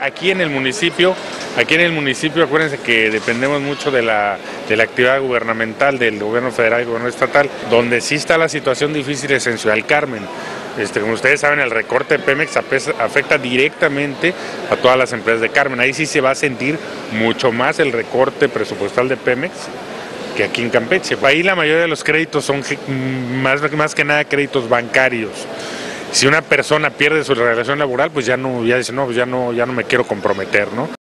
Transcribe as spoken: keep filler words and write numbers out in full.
Aquí en el municipio, aquí en el municipio, acuérdense que dependemos mucho de la, de la actividad gubernamental, del gobierno federal y gobierno estatal, donde sí está la situación difícil es en Ciudad del Carmen. Este, como ustedes saben, el recorte de Pemex afecta directamente a todas las empresas de Carmen. Ahí sí se va a sentir mucho más el recorte presupuestal de Pemex que aquí en Campeche. Ahí la mayoría de los créditos son más, más que nada créditos bancarios. Si una persona pierde su relación laboral, pues ya no, ya dice, no, pues ya no, ya no me quiero comprometer, ¿no?